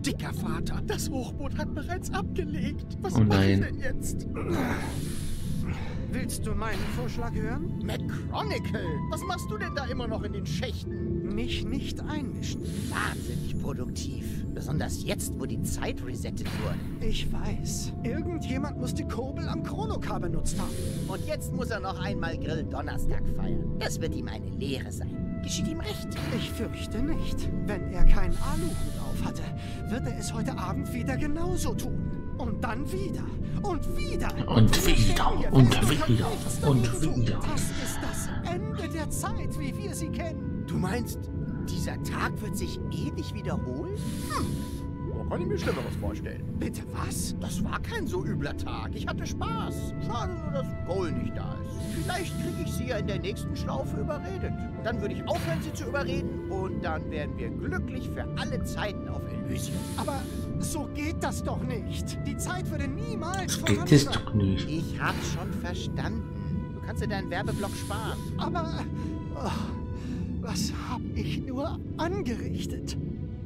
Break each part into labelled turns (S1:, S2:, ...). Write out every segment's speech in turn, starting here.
S1: dicker Vater. Das Hochboot hat bereits abgelegt. Was
S2: Oh
S1: mache ich
S2: nein.
S1: denn jetzt?
S3: Willst du meinen Vorschlag hören?
S1: McChronicle, was machst du denn da immer noch in den Schächten?
S3: Mich nicht einmischen.
S4: Wahnsinnig produktiv. Besonders jetzt, wo die Zeit resettet wurde.
S3: Ich weiß. Irgendjemand muss die Kurbel am Chronokar benutzt haben.
S4: Und jetzt muss er noch einmal Grill-Donnerstag feiern. Das wird ihm eine Lehre sein. Geschieht ihm recht.
S3: Ich fürchte nicht. Wenn er keinen Aluhut auf hatte, wird er es heute Abend wieder genauso tun. Und dann wieder. Und wieder.
S2: Und wieder. Und wieder. Und wieder.
S3: Das ist das Ende der Zeit, wie wir sie kennen.
S4: Du meinst, dieser Tag wird sich ewig wiederholen?
S1: Wo kann ich mir Schlimmeres vorstellen?
S3: Bitte was?
S1: Das war kein so übler Tag. Ich hatte Spaß. Schade nur, dass Goal nicht da ist.
S4: Vielleicht kriege ich sie ja in der nächsten Schlaufe überredet. Dann würde ich aufhören, sie zu überreden. Und dann wären wir glücklich für alle Zeiten auf Elysium.
S3: Aber so geht das doch nicht. Die Zeit würde niemals
S2: Geht es doch nicht.
S4: Ich hab's schon verstanden. Du kannst dir deinen Werbeblock sparen.
S3: Aber oh, was hab ich nur angerichtet?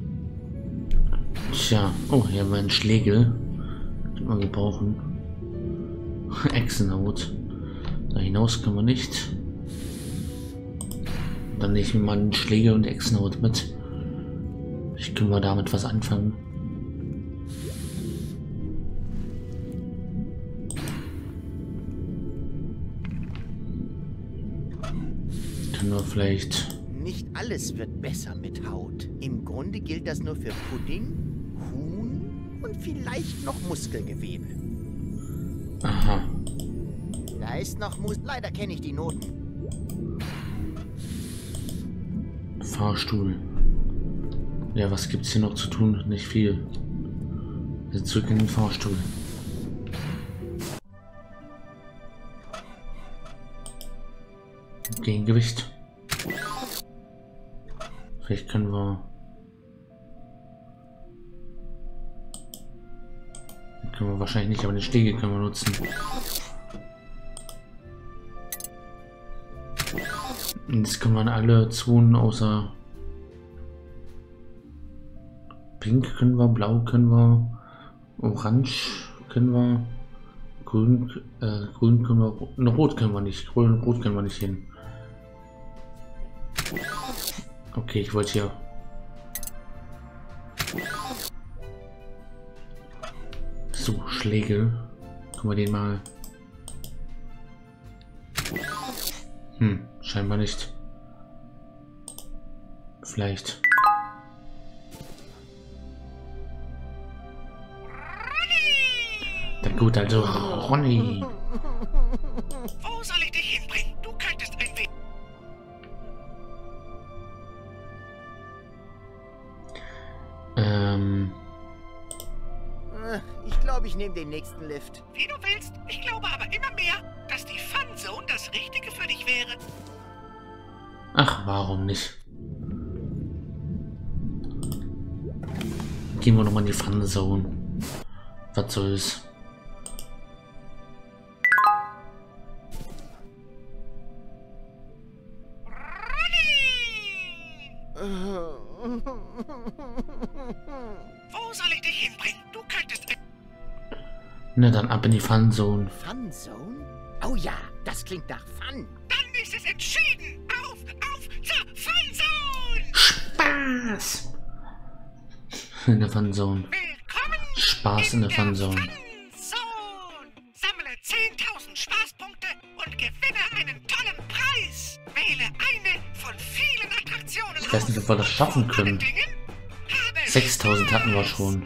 S2: Tja, oh, hier haben wir einen Schlegel. Den wir gebrauchen. Echsenhaut. Da hinaus können wir nicht. Dann nehme ich mir mal einen Schlegel und Echsenhaut mit. Ich können wir damit was anfangen. Können wir vielleicht...
S4: Nicht alles wird besser mit Haut. Im Grunde gilt das nur für Pudding, Huhn und vielleicht noch Muskelgewebe.
S2: Aha.
S4: Da ist noch Leider kenne ich die Noten.
S2: Fahrstuhl. Ja, was gibt's hier noch zu tun? Nicht viel. Wir sind zurück in den Fahrstuhl. Gegengewicht. Vielleicht können wir... Können wir wahrscheinlich nicht, aber den Stege können wir nutzen. Jetzt können wir alle Zonen außer Pink können wir, Blau können wir, Orange können wir, Grün können wir, Rot können wir nicht, Rot können wir nicht hin. Okay, ich wollte hier. So, Schlägel. Können wir den mal. Scheinbar nicht. Vielleicht. Na gut, also Ronny.
S5: Wo soll ich dich hinbringen? Du könntest ein wenig...
S4: Ich glaube, ich nehme den nächsten Lift.
S5: Wie du willst. Ich glaube aber immer mehr, dass die Funzone das Richtige für dich wäre.
S2: Ach, warum nicht? Gehen wir nochmal in die Funzone. Was soll's?
S5: Wo soll ich dich hinbringen? Du könntest...
S2: Na dann ab in die Funzone.
S4: Funzone? Oh ja, das klingt nach Fun.
S5: Dann ist es entschieden. Auf zur Funzone!
S2: Spaß! In der Funzone.
S5: Willkommen
S2: Spaß in der Funzone.
S5: Funzone. Sammle 10.000 Spaßpunkte und gewinne einen tollen Preis. Wähle eine von vielen Attraktionen.
S2: Ich weiß nicht, ob wir das schaffen können. 6000 hatten wir schon.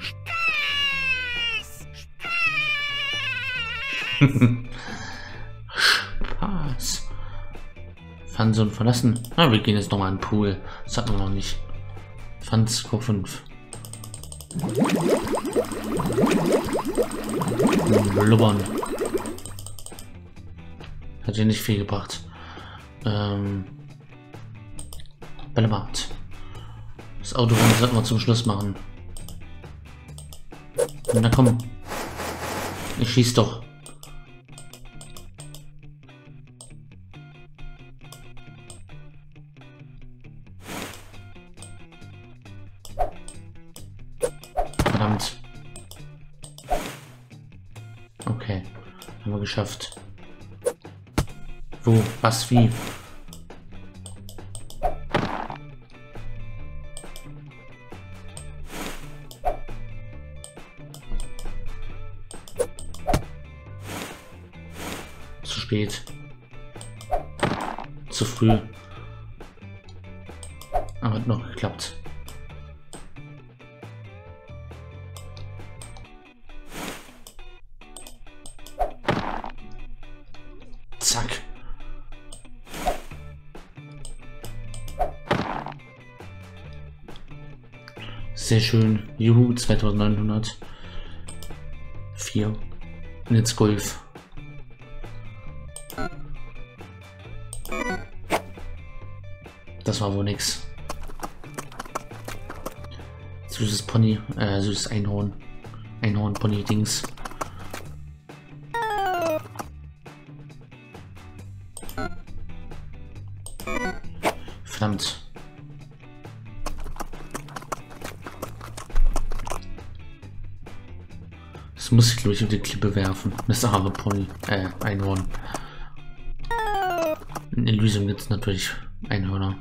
S2: Spaß. Funzone verlassen. Ah, wir gehen jetzt nochmal in den Pool. Das hatten wir noch nicht. Funsko 5. Blubbern. Hat ja nicht viel gebracht. Bällebad. Das Auto sollten wir zum Schluss machen. Na komm. Ich schieß doch. Okay, haben wir geschafft. Wo? Was? Wie? Zu spät. Zu früh. Aber hat noch geklappt. Zack. Sehr schön. Juhu, 2900. 4. Und jetzt Golf. Das war wohl nix. Süßes Pony, süßes Einhorn. Einhorn-Pony-Dings. Verdammt. Das muss ich, glaube ich, auf die Klippe werfen. Das arme Pony. Einhorn. In Elysium gibt es natürlich Einhörner.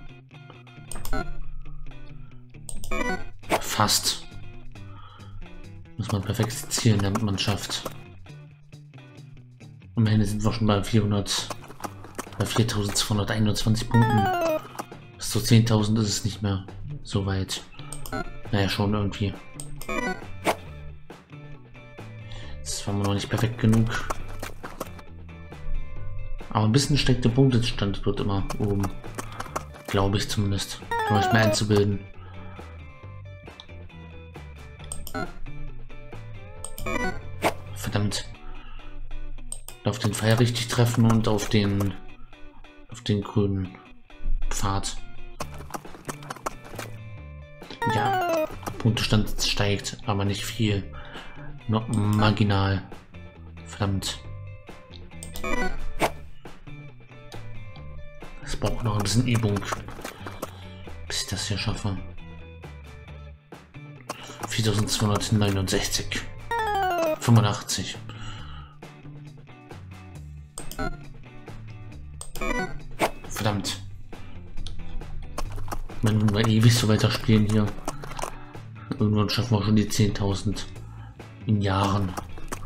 S2: Fast. Muss man perfekt zielen, damit man schafft. Am Ende sind wir schon bei 4221 Punkten. Bis zu 10.000 ist es nicht mehr so weit. Naja, schon irgendwie. Jetzt waren wir noch nicht perfekt genug. Aber ein bisschen steigt der Punktestand wird immer oben. Glaube ich zumindest. Um euch mehr einzubilden. Verdammt. Auf den Pfeil richtig treffen und auf den grünen Pfad. Ja, der Punktestand steigt, aber nicht viel. Nur marginal. Verdammt. Es braucht noch ein bisschen Übung, bis ich das hier schaffe. 4269. 85. Verdammt. Wenn wir ewig so weiter spielen hier. Irgendwann schaffen wir schon die 10.000 in Jahren.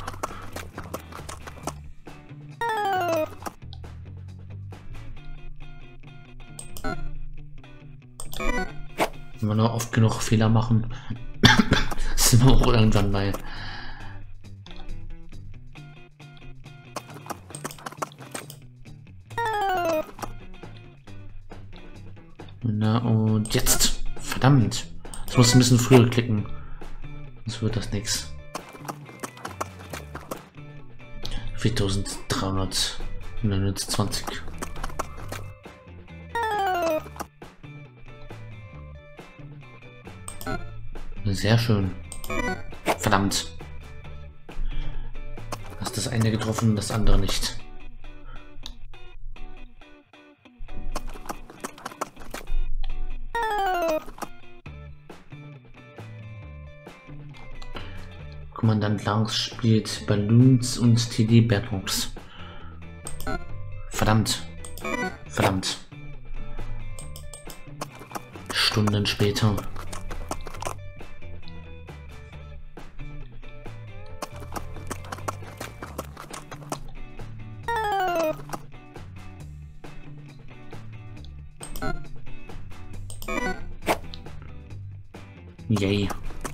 S2: Wenn wir noch oft genug Fehler machen, sind wir auch irgendwann bei. Na und jetzt. Verdammt. Ich muss ein bisschen früher klicken. Sonst wird das nichts. 4329. Sehr schön. Verdammt. Hast das eine getroffen, das andere nicht. Kommandant Lance spielt Balloons und TD Battlebox. Verdammt. Verdammt. Stunden später. Yay.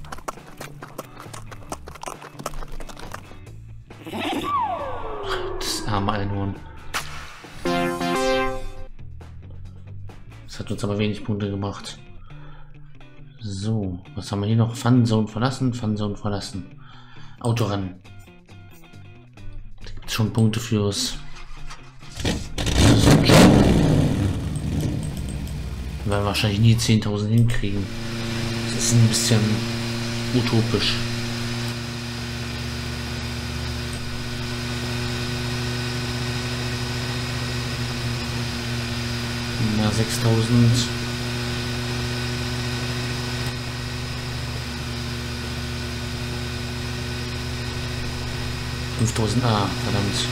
S2: Das arme Einhorn. Das hat uns aber wenig Punkte gemacht. So, was haben wir hier noch? Funzone verlassen, Funzone verlassen. Autorennen. Da gibt es schon Punkte fürs. Wir werden wahrscheinlich nie 10.000 hinkriegen. Das ist ein bisschen utopisch. Na, 6.000. 5000. Ah, verdammt.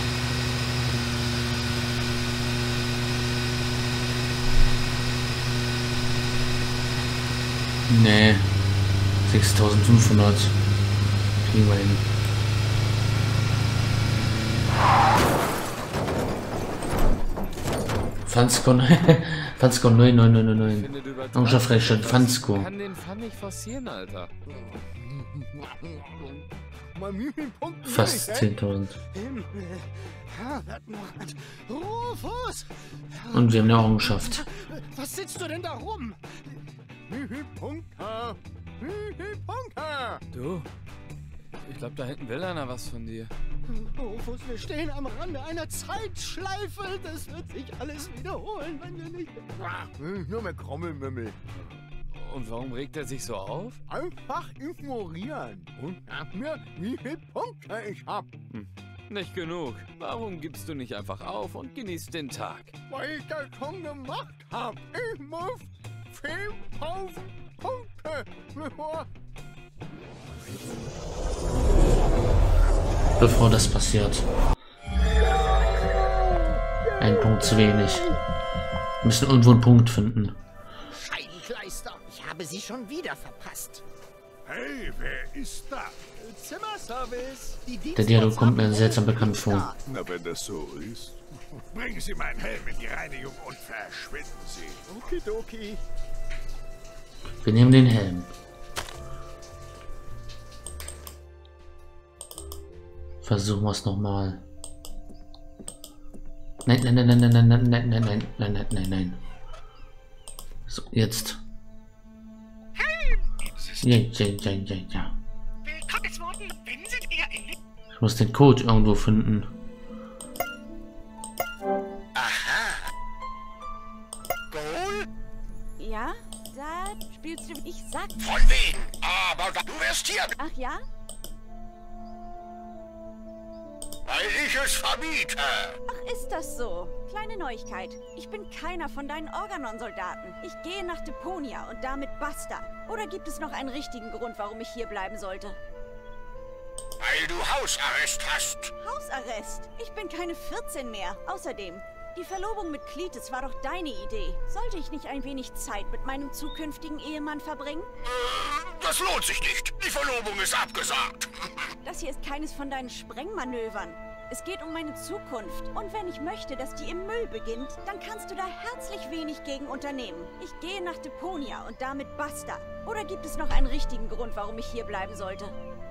S2: Nee. 6500. Kriegen wir hin. Fansko 9999. Unser Freistaat Fansko.
S6: Ich kann den Fun nicht forcieren, Alter.
S2: Fast 10.000.
S3: Rufus!
S2: Und wir haben eine Errungenschaft.
S3: Was sitzt du denn da rum?
S6: Du, ich glaube, da hinten will einer was von dir.
S3: Rufus, wir stehen am Rande einer Zeitschleife. Das wird sich alles wiederholen, wenn wir nicht...
S1: Nur mehr Krommelmümmel.
S6: Und warum regt er sich so auf?
S1: Einfach ignorieren. Und sag mir, wie viele Punkte ich hab.
S6: Nicht genug. Warum gibst du nicht einfach auf und genießt den Tag?
S1: Weil ich das schon gemacht hab. Ich muss 10.000 Punkte,
S2: Bevor das passiert. Ein Punkt zu wenig. Wir müssen irgendwo einen Punkt finden.
S4: Scheibenkleister, ich habe sie schon wieder verpasst.
S7: Hey, wer ist da?
S3: Zimmerservice.
S2: Der Dialog kommt mir seltsam bekannt vor.
S7: Na, wenn das so ist. Bringen Sie meinen Helm in die Reinigung und verschwinden Sie.
S3: Okidoki.
S2: Wir nehmen den Helm. Versuchen wir es nochmal. Nein, nein, nein, nein, nein, nein, nein, nein, nein, nein, nein, nein, nein. So, jetzt. Ja, ja, ja, ja, ja.
S5: Willkommensworten, wenn sind eher in...
S2: Ich muss den Code irgendwo finden.
S8: Ja, da spielst du... Ich sag...
S5: Von wegen, aber du wirst hier,
S8: Ach ja?
S5: weil ich es verbiete.
S8: Ach, ist das so? Kleine Neuigkeit. Ich bin keiner von deinen Organon-Soldaten. Ich gehe nach Deponia und damit basta. Oder gibt es noch einen richtigen Grund, warum ich hier bleiben sollte?
S5: Weil du Hausarrest hast.
S8: Hausarrest? Ich bin keine 14 mehr. Außerdem, die Verlobung mit Cletus war doch deine Idee. Sollte ich nicht ein wenig Zeit mit meinem zukünftigen Ehemann verbringen?
S5: Das lohnt sich nicht. Die Verlobung ist abgesagt.
S8: Das hier ist keines von deinen Sprengmanövern. Es geht um meine Zukunft. Und wenn ich möchte, dass die im Müll beginnt, dann kannst du da herzlich wenig gegen unternehmen. Ich gehe nach Deponia und damit basta. Oder gibt es noch einen richtigen Grund, warum ich hier bleiben sollte?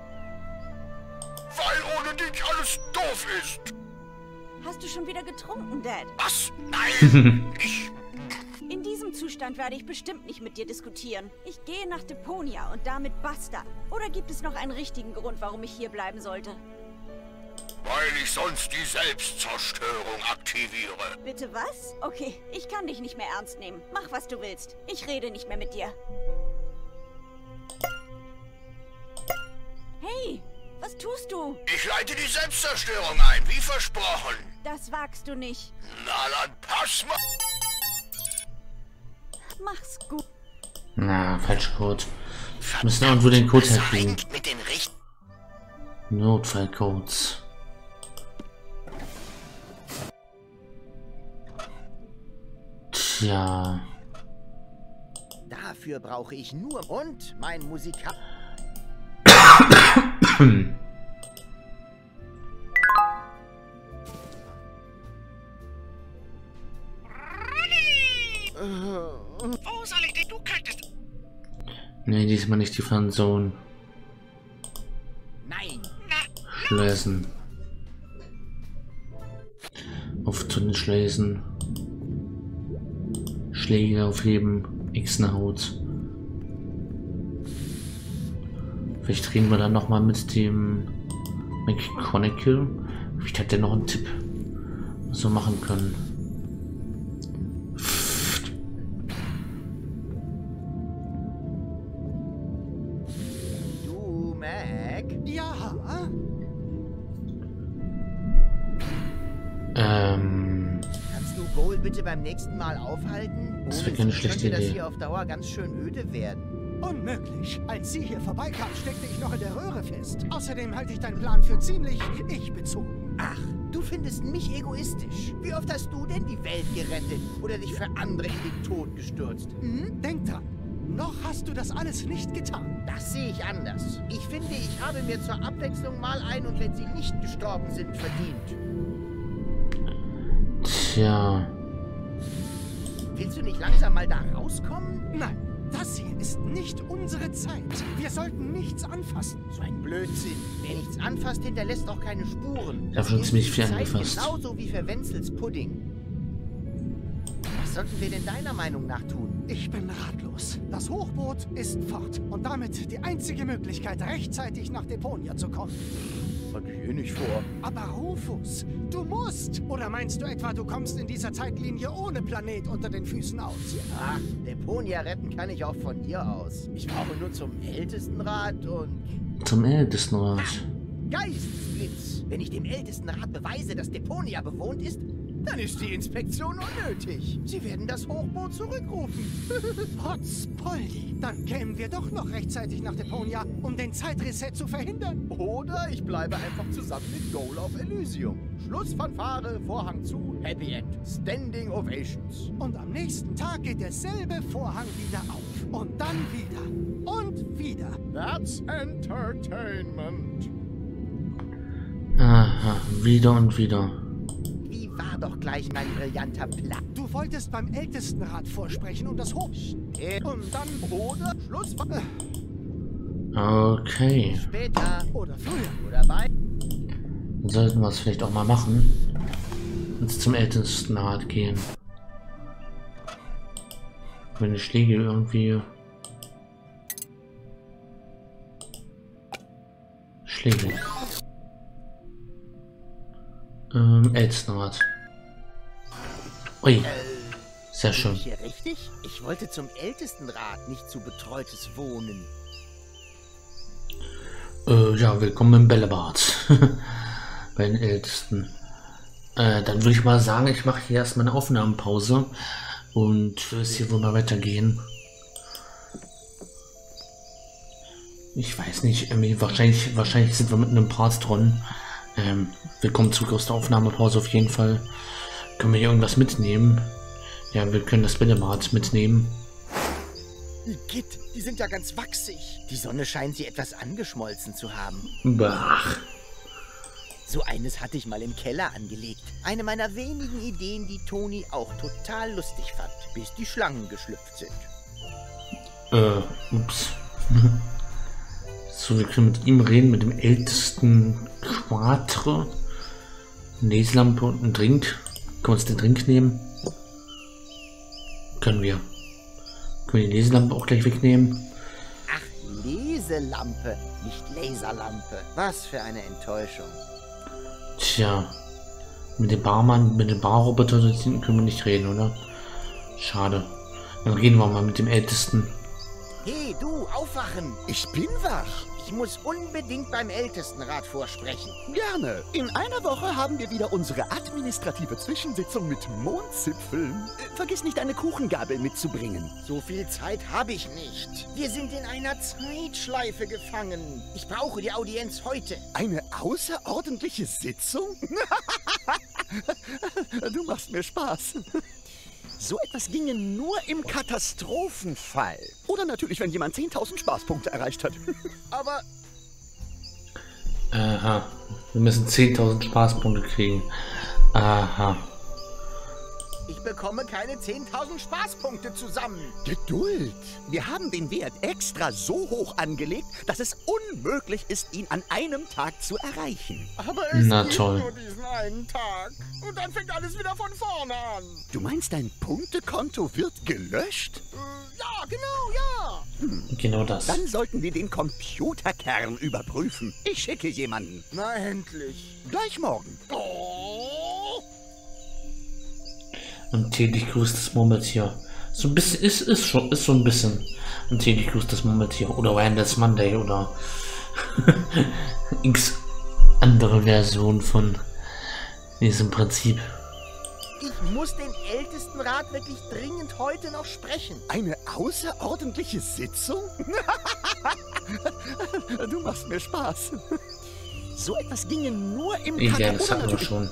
S5: Weil ohne dich alles doof ist.
S8: Hast du schon wieder getrunken, Dad?
S5: Was? Nein, ich...
S8: In diesem Zustand werde ich bestimmt nicht mit dir diskutieren. Ich gehe nach Deponia und damit basta. Oder gibt es noch einen richtigen Grund, warum ich hier bleiben sollte?
S5: Weil ich sonst die Selbstzerstörung aktiviere.
S8: Bitte was? Okay, ich kann dich nicht mehr ernst nehmen. Mach, was du willst. Ich rede nicht mehr mit dir. Hey, was tust du?
S5: Ich leite die Selbstzerstörung ein, wie versprochen.
S8: Das wagst du nicht.
S5: Na dann pass mal.
S8: Mach's gut.
S2: Na, falscher Code. Wir müssen irgendwo den Code herkriegen.
S5: Mit den Richt...
S2: Notfallcodes. Tja.
S4: Dafür brauche ich nur... Und mein Musiker...
S5: Wo soll ich denn? Du könntest...
S2: Nee, diesmal nicht die Fanzone.
S4: Nein.
S2: Schleusen. Auf zu den Schleusen. Schläge aufheben. X nach Haut. Vielleicht reden wir dann nochmal mit dem McConaughey. Vielleicht hat der noch einen Tipp, was wir machen können.
S4: Du, Mac.
S3: Ja,
S4: Kannst du Goal bitte beim nächsten Mal aufhalten?
S2: Das
S4: Ohne
S2: wäre keine
S4: sie
S2: schlechte
S4: könnte das
S2: Idee.
S4: hier auf Dauer ganz schön öde werden.
S3: Unmöglich. Als sie hier vorbeikam, steckte ich noch in der Röhre fest. Außerdem halte ich deinen Plan für ziemlich ich-bezogen.
S4: Ach, du findest mich egoistisch. Wie oft hast du denn die Welt gerettet oder dich für andere in den Tod gestürzt?
S3: Hm? Denk dran. Noch hast du das alles nicht getan.
S4: Das sehe ich anders. Ich finde, ich habe mir zur Abwechslung mal ein und wenn sie nicht gestorben sind, verdient.
S2: Tja.
S4: Willst du nicht langsam mal da rauskommen?
S3: Nein, das hier ist nicht unsere Zeit. Wir sollten nichts anfassen.
S4: So ein Blödsinn. Wer nichts anfasst, hinterlässt auch keine Spuren.
S2: Ich habe schon ziemlich viel
S4: Zeit
S2: angefasst.
S4: Genauso wie für Wenzels Pudding. Was sollten wir denn deiner Meinung nach tun?
S3: Ich bin ratlos. Das Hochboot ist fort. Und damit die einzige Möglichkeit, rechtzeitig nach Deponia zu kommen.
S4: Hatte ich eh nicht vor.
S3: Aber Rufus, du musst! Oder meinst du etwa, du kommst in dieser Zeitlinie ohne Planet unter den Füßen aus?
S4: Ach, Deponia retten kann ich auch von hier aus. Ich brauche nur zum Ältestenrat und...
S2: Zum Ältestenrat.
S4: Geistesblitz! Wenn ich dem Ältestenrat beweise, dass Deponia bewohnt ist, dann ist die Inspektion unnötig. Sie werden das Hochboot zurückrufen.
S3: Potzpoldi! Dann kämen wir doch noch rechtzeitig nach Deponia, um den Zeitreset zu verhindern.
S4: Oder ich bleibe einfach zusammen mit Goal of Elysium. Schlussfanfare, Vorhang zu, Happy End. Standing Ovations.
S3: Und am nächsten Tag geht derselbe Vorhang wieder auf. Und dann wieder. Und wieder.
S1: That's entertainment.
S2: Aha, wieder und wieder.
S4: Wie war doch gleich mein brillanter Plan?
S3: Du wolltest beim Ältestenrat vorsprechen und das Hoch... Und dann...
S4: Oder Schlussfanfare.
S2: Okay.
S4: Später.
S3: Oder früher.
S4: Oder bei...
S2: Dann sollten wir es vielleicht auch mal machen. Und zum Ältestenrat gehen. Wenn die Schläge irgendwie... Schläge. Ältestenrat. Ui. Sehr schön.
S4: Bin ich hier richtig? Ich wollte zum Ältestenrat, nicht zu betreutes Wohnen.
S2: Ja, willkommen im Bällebad. Bei den Ältesten. Dann würde ich mal sagen, ich mache hier erstmal eine Aufnahmenpause. Und es hier wohl mal weitergehen. Ich weiß nicht, irgendwie wahrscheinlich sind wir mitten im Part drin. Willkommen zurück aus der Aufnahmepause auf jeden Fall. Können wir hier irgendwas mitnehmen? Ja, wir können das Bällebad mitnehmen.
S4: Git, die sind ja ganz wachsig. Die Sonne scheint sie etwas angeschmolzen zu haben.
S2: Bach.
S4: So eines hatte ich mal im Keller angelegt. Eine meiner wenigen Ideen, die Toni auch total lustig fand, bis die Schlangen geschlüpft sind.
S2: Ups. So, wir können mit ihm reden, mit dem ältesten Quatre. Leselampe und einen Drink. Können wir uns den Drink nehmen? Können wir. Können wir die Leselampe auch gleich wegnehmen?
S4: Ach, Leselampe, nicht Laserlampe. Was für eine Enttäuschung.
S2: Tja. Mit dem Barmann, mit dem Barroboter können wir nicht reden, oder? Schade. Dann reden wir mal mit dem Ältesten.
S4: Hey, du, aufwachen!
S9: Ich bin wach.
S4: Ich muss unbedingt beim Ältestenrat vorsprechen.
S9: Gerne. In einer Woche haben wir wieder unsere administrative Zwischensitzung mit Mondzipfeln. Vergiss nicht, eine Kuchengabel mitzubringen.
S4: So viel Zeit habe ich nicht. Wir sind in einer Zeitschleife gefangen. Ich brauche die Audienz heute.
S9: Eine außerordentliche Sitzung? Du machst mir Spaß. So etwas ginge nur im Katastrophenfall. Oder natürlich, wenn jemand 10.000 Spaßpunkte erreicht hat.
S4: Aber...
S2: Aha. Wir müssen 10.000 Spaßpunkte kriegen. Aha.
S4: Ich bekomme keine 10.000 Spaßpunkte zusammen.
S9: Geduld. Wir haben den Wert extra so hoch angelegt, dass es unmöglich ist, ihn an einem Tag zu erreichen.
S1: Aber es
S2: Na
S1: gibt
S2: toll.
S1: nur diesen einen Tag. Und dann fängt alles wieder von vorne an.
S9: Du meinst, dein Punktekonto wird gelöscht?
S1: Ja, genau, ja.
S2: Genau das.
S9: Dann sollten wir den Computerkern überprüfen. Ich schicke jemanden.
S1: Na endlich.
S9: Gleich morgen.
S1: Oh.
S2: Und täglich grüßt das Murmeltier. So ein bisschen, ist so ein bisschen. Und täglich grüßt das Murmeltier. Oder Randall's Monday oder x andere Version von diesem Prinzip.
S4: Ich muss den Ältestenrat wirklich dringend heute noch sprechen.
S9: Eine außerordentliche Sitzung? Du machst mir Spaß. So etwas ginge nur im
S2: Ja, das hatten wir schon.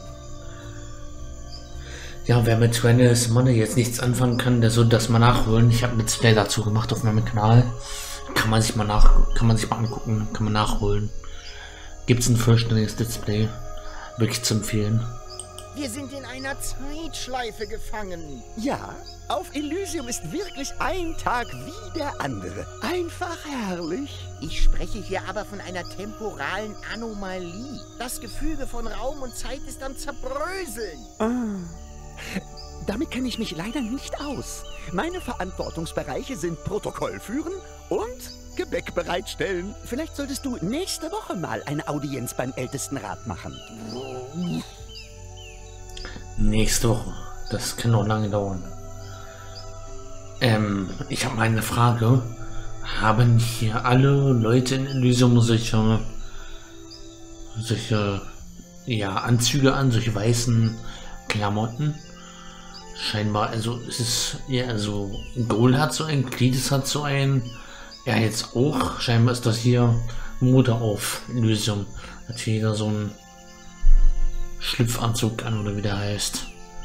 S2: Ja, wer mit Reynolds Money jetzt nichts anfangen kann, der soll das mal nachholen. Ich habe ein Let's Play dazu gemacht auf meinem Kanal. Kann man sich mal angucken, kann man nachholen. Gibt es ein vollständiges Let's Play. Wirklich zu empfehlen.
S4: Wir sind in einer Zeitschleife gefangen.
S9: Ja, auf Elysium ist wirklich ein Tag wie der andere. Einfach herrlich.
S4: Ich spreche hier aber von einer temporalen Anomalie. Das Gefüge von Raum und Zeit ist am Zerbröseln.
S9: Damit kenne ich mich leider nicht aus. Meine Verantwortungsbereiche sind Protokoll führen und Gebäck bereitstellen. Vielleicht solltest du nächste Woche mal eine Audienz beim Ältestenrat machen.
S2: Nächste Woche. Das kann noch lange dauern. Ich habe mal eine Frage. Haben hier alle Leute in Elysium solche ja, Anzüge an, solche weißen Klamotten? Scheinbar, also es ist ja, also Goal hat so einen, Cletus hat so einen, ja jetzt auch. Scheinbar ist das hier Mode auf Elysium. Hat jeder so einen Schlüpfanzug an, oder wie der heißt.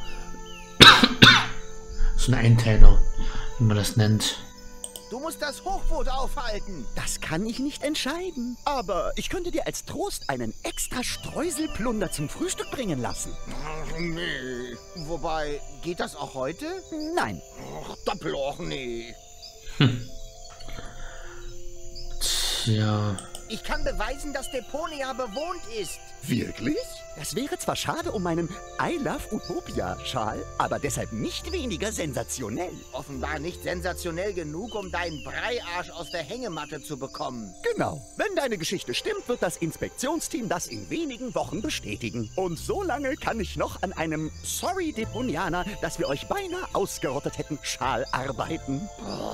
S2: So ein Einteiler, wie man das nennt.
S4: Du musst das Hochboot aufhalten.
S9: Das kann ich nicht entscheiden. Aber ich könnte dir als Trost einen extra Streuselplunder zum Frühstück bringen lassen.
S4: Ach, nee. Wobei, geht das auch heute?
S9: Nein.
S4: Ach, Doppelloch, nee.
S2: Tja.
S4: Ich kann beweisen, dass Deponia bewohnt ist.
S9: Wirklich? Das wäre zwar schade um meinen I Love Utopia-Schal, aber deshalb nicht weniger sensationell.
S4: Offenbar nicht sensationell genug, um deinen Breiarsch aus der Hängematte zu bekommen.
S9: Genau. Wenn deine Geschichte stimmt, wird das Inspektionsteam das in wenigen Wochen bestätigen. Und so lange kann ich noch an einem Sorry Deponianer, dass wir euch beinahe ausgerottet hätten, Schal arbeiten.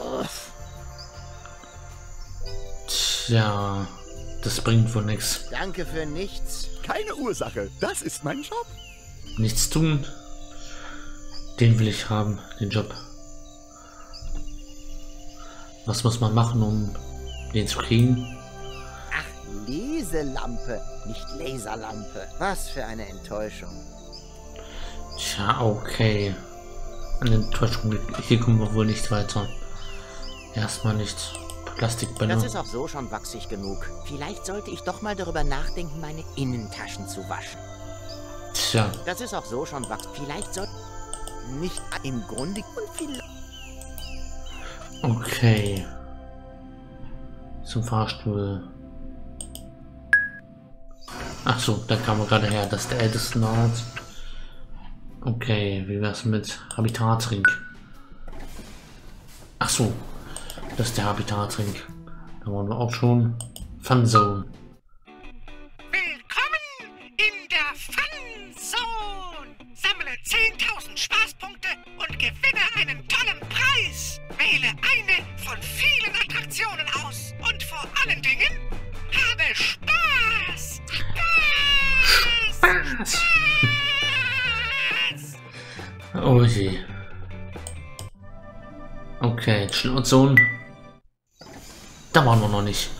S2: Tja, das bringt wohl nichts.
S4: Danke für nichts.
S9: Keine Ursache, das ist mein Job.
S2: Nichts tun. Den will ich haben, den Job. Was muss man machen, um den zu kriegen?
S4: Ach, Leselampe, nicht Laserlampe. Was für eine Enttäuschung.
S2: Tja, okay. An Enttäuschung, hier kommen wir wohl nicht weiter. Erstmal nicht. Plastikbälle.
S4: Das ist auch so schon wachsig genug. Vielleicht sollte ich doch mal darüber nachdenken, meine Innentaschen zu waschen.
S2: Tja.
S4: Das ist auch so schon wachsig. Vielleicht sollte... Nicht im Grunde... Und vielleicht...
S2: Okay. Zum Fahrstuhl. Ach so, da kam er gerade her. Das ist der Ältestenrat. Okay, wie wär's mit Habitatring? Ach so. Das ist der Habitatring. Da waren wir auch schon. Funzone.
S5: Willkommen in der Funzone! Sammle 10.000 Spaßpunkte und gewinne einen tollen Preis! Wähle eine von vielen Attraktionen aus und vor allen Dingen habe Spaß! Spaß!
S2: Spaß! Oh je. Okay, Schlafzone. Da waren wir noch nicht.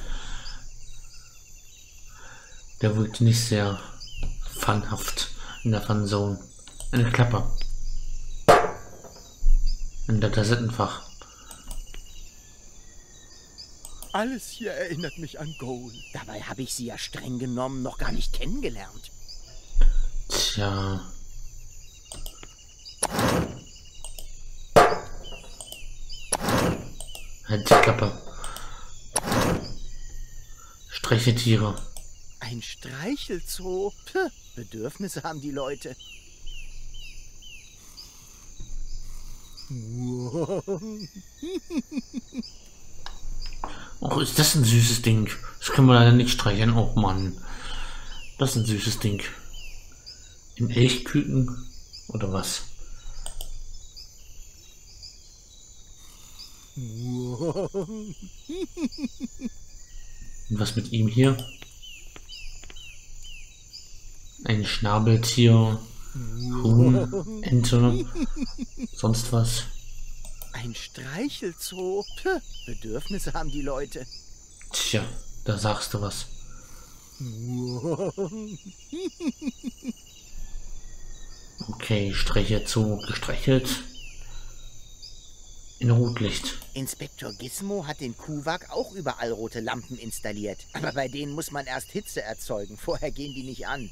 S2: Der wirkt nicht sehr funhaft in der Funzone. Eine Klappe. In der Kassettenfach.
S3: Alles hier erinnert mich an Goal.
S4: Dabei habe ich sie ja streng genommen noch gar nicht kennengelernt.
S2: Tja. Halt die Klappe. Streichetiere.
S4: Ein Streichelzoo? Puh, Bedürfnisse haben die Leute.
S2: Oh, ist das ein süßes Ding? Das können wir leider nicht streicheln. Oh Mann. Das ist ein süßes Ding. Ein Elchküken? Oder was? Und was mit ihm hier? Ein Schnabeltier Huhn, Ente, sonst was.
S4: Ein Streichelzoo. Puh, Bedürfnisse haben die Leute.
S2: Tja, da sagst du was. Okay, Streichelzoo gestreichelt. In Rotlicht.
S4: Inspektor Gizmo hat den Kuwak auch überall rote Lampen installiert. Aber bei denen muss man erst Hitze erzeugen. Vorher gehen die nicht an.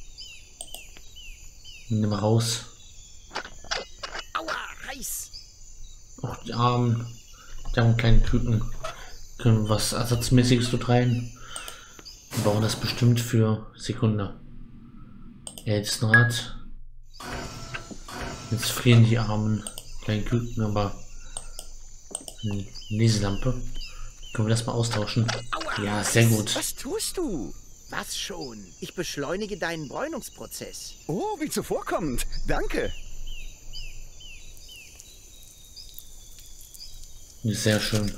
S2: Nimm raus.
S4: Aua, heiß!
S2: Auch die armen kleinen Küken können wir was Ersatzmäßiges dort rein. Wir bauen das bestimmt für Sekunde. Elstenrad. Jetzt frieren die armen kleinen Küken, aber eine Leselampe. Können wir das mal austauschen?
S4: Aua,
S2: ja, sehr gut.
S4: Was tust du? Was schon? Ich beschleunige deinen Bräunungsprozess.
S9: Oh, wie zuvorkommend. Danke.
S2: Sehr schön.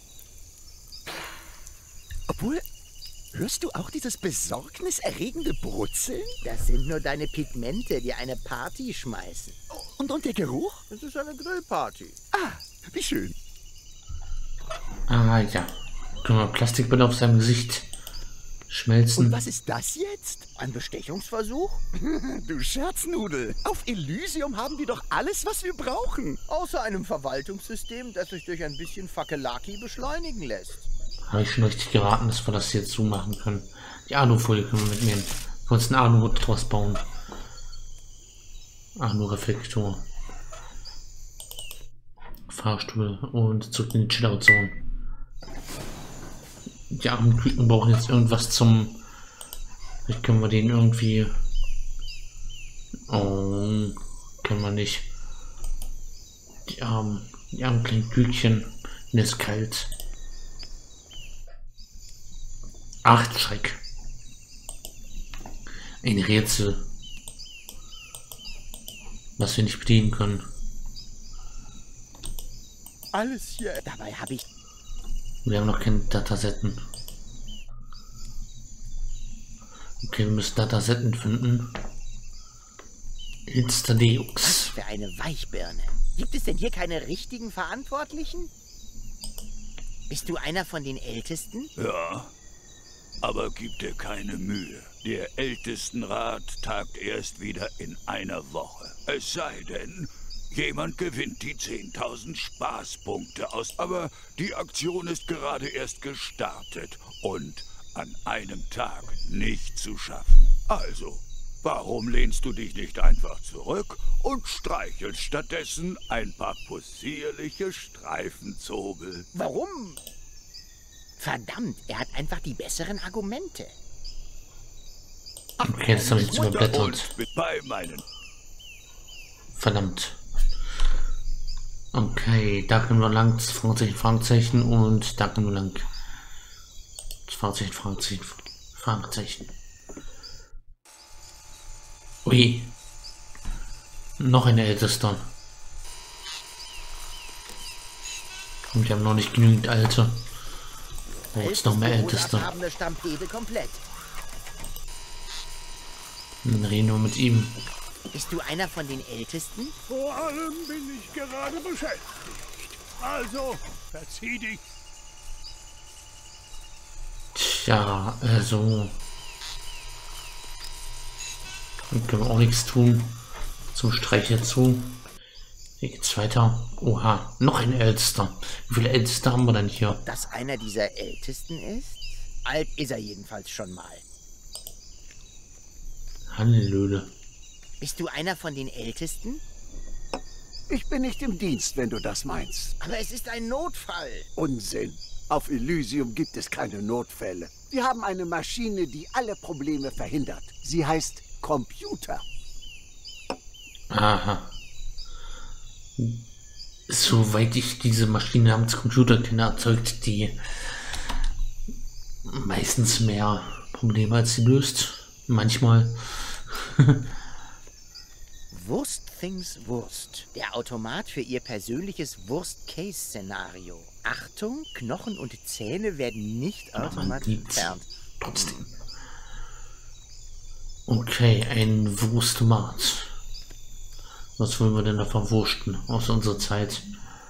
S9: Obwohl, hörst du auch dieses besorgniserregende Brutzeln?
S4: Das sind nur deine Pigmente, die eine Party schmeißen.
S9: Und der Geruch?
S4: Das ist eine Grillparty.
S9: Ah, wie schön.
S2: Ah ja. Können wir Plastikbälle auf seinem Gesicht schmelzen.
S9: Und was ist das jetzt?
S4: Ein Bestechungsversuch?
S9: Du Scherznudel. Auf Elysium haben wir doch alles, was wir brauchen.
S4: Außer einem Verwaltungssystem, das sich durch ein bisschen Fakelaki beschleunigen lässt.
S2: Habe ich schon richtig geraten, dass wir das jetzt so machen können. Die Alufolie können wir mitnehmen. Wir können uns einen Aluhut draus bauen. Alu-Reflektor. Fahrstuhl und zurück in die Chillout-Zone. Die armen Küken brauchen jetzt irgendwas zum... Vielleicht können wir den irgendwie... Oh, können wir nicht. Die armen kleinen Küken. Mir ist kalt. Ach, Schreck. Ein Rätsel. Was wir nicht bedienen können.
S4: Alles hier. Dabei habe ich...
S2: Wir haben noch keine Datasetten. Okay, wir müssen Datasetten finden. Instadeux.
S4: Was für eine Weichbirne. Gibt es denn hier keine richtigen Verantwortlichen? Bist du einer von den Ältesten?
S7: Ja, aber gib dir keine Mühe. Der Ältestenrat tagt erst wieder in einer Woche. Es sei denn, jemand gewinnt die 10.000 Spaßpunkte aus. Aber die Aktion ist gerade erst gestartet und an einem Tag nicht zu schaffen. Also, warum lehnst du dich nicht einfach zurück und streichelst stattdessen ein paar possierliche Streifenzobel?
S4: Warum? Verdammt, er hat einfach die besseren Argumente.
S2: Okay, das habe ich jetzt überblättert.
S7: Und bei meinen...
S2: Verdammt. Okay, da können wir lang, das Fragezeichen, und da können wir lang. Das Fragezeichen. Ui. Noch eine Älteste. Und wir haben noch nicht genügend Alte. Oh, jetzt noch mehr Älteste.
S4: Stampede komplett.
S2: Dann reden wir mit ihm.
S4: Bist du einer von den Ältesten?
S7: Vor allem bin ich gerade beschäftigt. Also, verzieh dich.
S2: Tja, also... Dann können wir auch nichts tun. Zum Streich dazu. Hier geht's weiter. Oha, noch ein Ältester. Wie viele Älteste haben wir denn hier?
S4: Dass einer dieser Ältesten ist? Alt ist er jedenfalls schon mal.
S2: Hallöle.
S4: Bist du einer von den Ältesten?
S1: Ich bin nicht im Dienst, wenn du das meinst.
S4: Aber es ist ein Notfall.
S1: Unsinn. Auf Elysium gibt es keine Notfälle. Wir haben eine Maschine, die alle Probleme verhindert. Sie heißt Computer.
S2: Aha. Soweit ich diese Maschine namens Computer kenne, erzeugt die meistens mehr Probleme als sie löst. Manchmal.
S4: Wurst Things Wurst. Der Automat für ihr persönliches Worst-Case-Szenario. Achtung, Knochen und Zähne werden nicht automatisch entfernt.
S2: Trotzdem. Okay, ein Wurstomat. Was wollen wir denn da verwurschten aus unserer Zeit?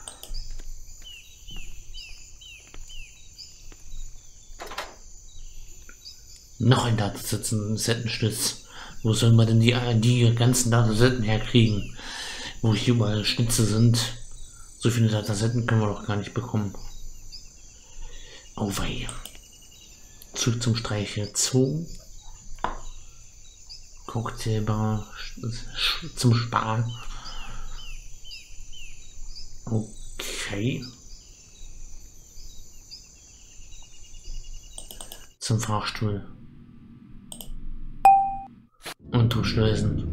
S2: Noch ein Datensettenstütz. Wo sollen wir denn die ganzen Datasetten herkriegen? Wo hier überall Schnitze sind. So viele Datasetten können wir doch gar nicht bekommen. Oh wei. Zurück zum Streiche Zoo. Cocktailbar zum Sparen. Okay. Zum Fahrstuhl. Und zum Schleusen.